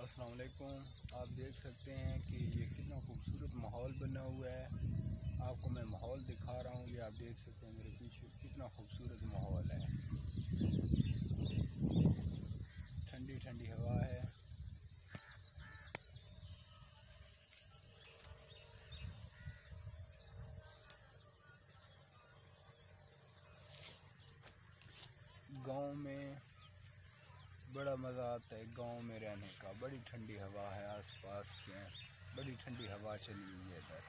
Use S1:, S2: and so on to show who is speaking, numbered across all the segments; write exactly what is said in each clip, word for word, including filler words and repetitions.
S1: अस्सलाम वालेकुम। आप देख सकते हैं कि ये कितना खूबसूरत माहौल बना हुआ है। आपको मैं माहौल दिखा रहा हूँ। ये आप देख सकते हैं मेरे पीछे कितना खूबसूरत माहौल है। ठंडी ठंडी हवा है। गांव में बड़ा मज़ा आता है गांव में रहने का। बड़ी ठंडी हवा है, आसपास के बड़ी ठंडी हवा चली हुई है इधर।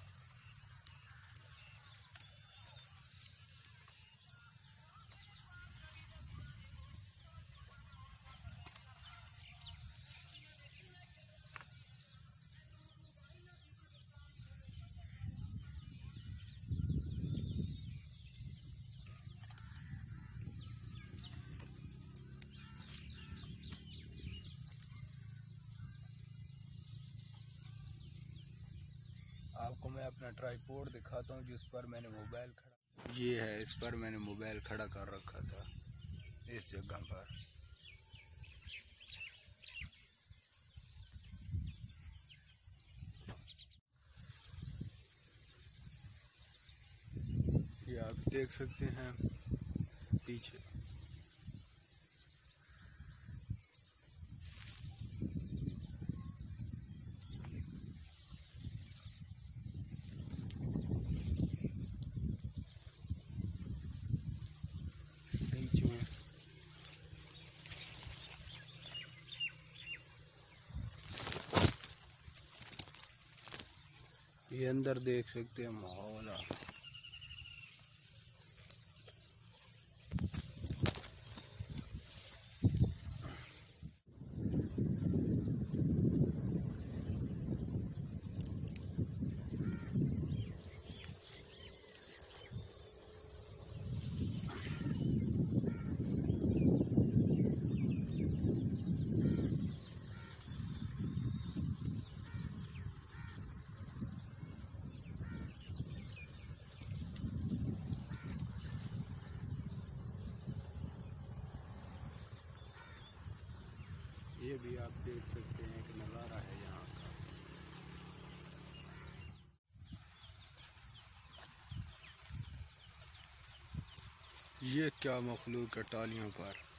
S1: आपको मैं अपना ट्राइपॉड दिखाता हूँ जिस पर मैंने मोबाइल खड़ा, ये है, इस पर मैंने मोबाइल खड़ा कर रखा था इस जगह पर। ये आप देख सकते हैं पीछे। ये अंदर देख सकते हैं माहौल। ये भी आप देख सकते हैं कि नज़ारा है यहाँ का। ये क्या मखलूक है टालियों पर।